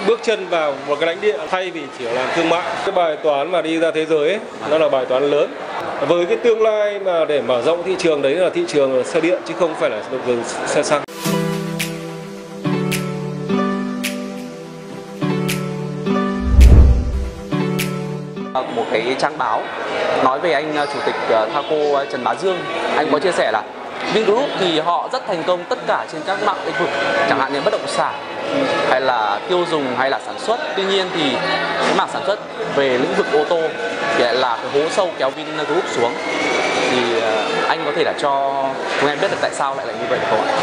bước chân vào một cái lãnh địa thay vì chỉ làm thương mại. Cái bài toán mà đi ra thế giới ấy, nó là bài toán lớn. Với cái tương lai mà để mở rộng thị trường đấy là thị trường xe điện chứ không phải là xe xăng. Một cái trang báo nói về anh chủ tịch Thaco Trần Bá Dương, anh có chia sẻ là Vingroup thì họ rất thành công tất cả trên các mạng lĩnh vực, chẳng hạn như bất động sản hay là tiêu dùng hay là sản xuất. Tuy nhiên thì cái mảng sản xuất về lĩnh vực ô tô thì lại là cái hố sâu kéo Vingroup xuống. Thì anh có thể là cho chúng em biết được tại sao lại là như vậy được không ạ?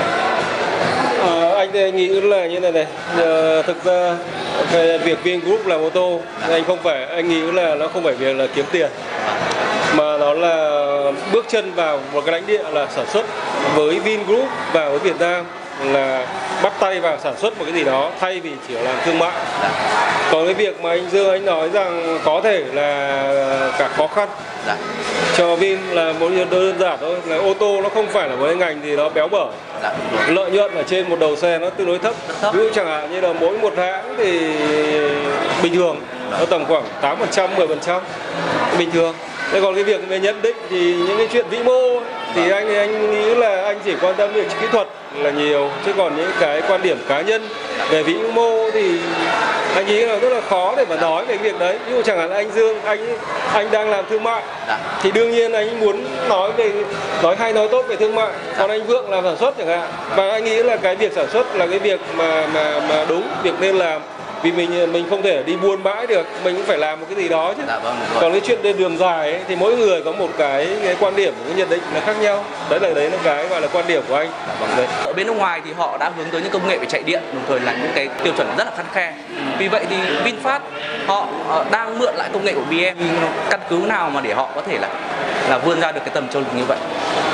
Anh thì anh nghĩ là như này này. Thực ra về việc Vingroup làm ô tô, anh nghĩ là nó không phải việc là kiếm tiền, mà nó là bước chân vào một cái lãnh địa là sản xuất. Với Vingroup và với Việt Nam là bắt tay vào sản xuất một cái gì đó thay vì chỉ làm thương mại. Còn cái việc mà anh Dương anh nói rằng có thể là cả khó khăn cho Vin là một điều đơn giản thôi, là ô tô nó không phải là một cái ngành gì đó béo bở. Lợi nhuận ở trên một đầu xe nó tương đối thấp. Ví dụ chẳng hạn như là mỗi một hãng thì bình thường nó tầm khoảng 8%, 10% bình thường. Thế còn cái việc về nhận định thì những cái chuyện vĩ mô thì anh nghĩ là anh chỉ quan tâm về kỹ thuật là nhiều, chứ còn những cái quan điểm cá nhân về vĩ mô thì anh nghĩ là rất là khó để mà nói về việc đấy. Ví dụ chẳng hạn anh Dương, anh đang làm thương mại thì đương nhiên anh muốn nói hay nói tốt về thương mại. Còn anh Vượng làm sản xuất chẳng hạn, và anh nghĩ là cái việc sản xuất là cái việc mà đúng, việc nên làm. Vì mình không thể đi buôn bãi được, mình cũng phải làm một cái gì đó chứ. Còn cái chuyện lên đường dài ấy, thì mỗi người có một cái quan điểm, một cái nhận định là khác nhau. Đấy là cái gọi là quan điểm của anh. Ở bên nước ngoài thì họ đã hướng tới những công nghệ về chạy điện, đồng thời là những cái tiêu chuẩn rất là khắt khe. Vì vậy thì VinFast họ đang mượn lại công nghệ của BM. Căn cứ nào mà để họ có thể là vươn ra được cái tầm châu lục như vậy?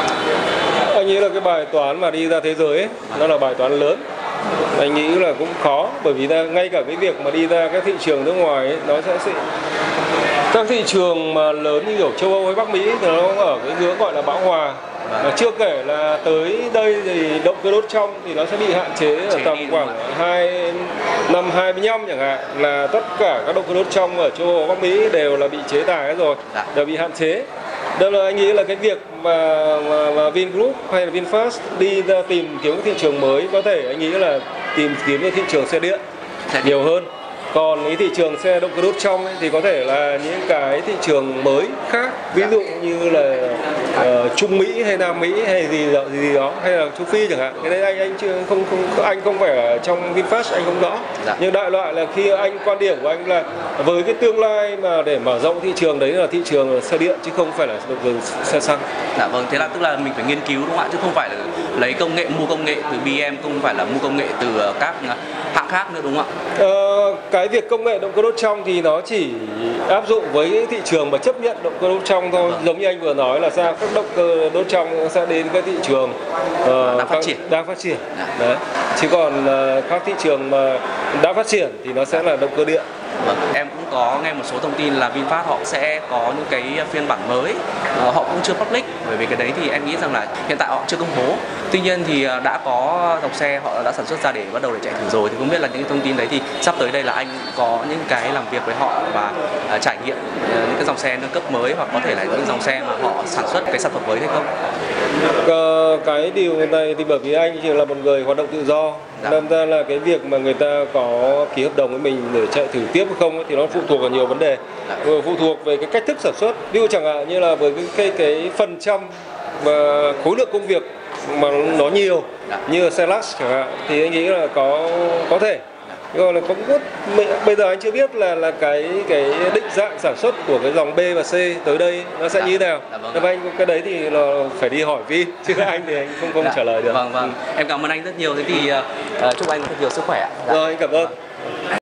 Anh nghĩ là cái bài toán mà đi ra thế giới ấy, nó là bài toán lớn. Anh nghĩ là cũng khó, bởi vì ngay cả cái việc mà đi ra các thị trường nước ngoài ấy, nó sẽ các thị trường mà lớn như kiểu châu Âu hay Bắc Mỹ thì nó ở cái hướng gọi là bão hòa. Chưa kể là tới đây thì động cơ đốt trong thì nó sẽ bị hạn chế ở tầm khoảng năm 25 chẳng hạn, là tất cả các động cơ đốt trong ở châu Âu Bắc Mỹ đều là bị chế tài rồi, đều bị hạn chế. Đó là anh nghĩ là cái việc mà Vingroup hay là VinFast đi ra tìm kiếm cái thị trường mới, có thể anh nghĩ là tìm kiếm cái thị trường xe điện nhiều hơn. Còn cái thị trường xe động cơ đốt trong ấy, thì có thể là những cái thị trường mới khác, ví dụ như là Trung Mỹ hay Nam Mỹ hay gì đó, hay là châu Phi chẳng hạn. Cái đấy anh không phải ở trong VinFast, anh không rõ. Nhưng đại loại là khi quan điểm của anh là với cái tương lai mà để mở rộng thị trường đấy là thị trường xe điện chứ không phải là xe xăng. Dạ vâng, thế là tức là mình phải nghiên cứu đúng không ạ, chứ không phải là lấy mua công nghệ từ BM, không phải là mua công nghệ từ các hãng khác nữa đúng không ạ? Cái việc công nghệ động cơ đốt trong thì nó chỉ áp dụng với thị trường mà chấp nhận động cơ đốt trong thôi. Giống như anh vừa nói là sao các động cơ đốt trong sẽ đến cái thị trường đang phát triển. Đấy. Chứ còn các thị trường mà đã phát triển thì nó sẽ là động cơ điện. Vâng, em cũng có nghe một số thông tin là VinFast họ sẽ có những cái phiên bản mới, họ cũng chưa public, bởi vì cái đấy thì em nghĩ rằng là hiện tại họ chưa công bố. Tuy nhiên thì đã có dòng xe họ đã sản xuất ra để bắt đầu để chạy thử rồi, thì không biết là những thông tin đấy thì sắp tới đây là anh có những cái làm việc với họ và trải nghiệm những cái dòng xe nâng cấp mới, hoặc có thể là những dòng xe mà họ sản xuất cái sản phẩm mới hay không? Cái điều này thì bởi vì anh chỉ là một người hoạt động tự do, nên ra là cái việc mà người ta có ký hợp đồng với mình để chạy thử tiếp hay không ấy, thì nó phụ thuộc vào nhiều vấn đề, phụ thuộc về cái cách thức sản xuất. Ví dụ chẳng hạn như là với cái phần trăm và khối lượng công việc mà nó nhiều như là xe Lux chẳng hạn, thì anh nghĩ là có thể. Còn là bây giờ anh chưa biết là cái định dạng sản xuất của cái dòng B và C tới đây nó sẽ như thế nào. Vâng. Anh cái đấy thì là phải đi hỏi Vin, chứ anh thì anh không trả lời được. Vâng. Em cảm ơn anh rất nhiều. Thế thì chúc anh thật nhiều sức khỏe. Rồi, anh cảm ơn.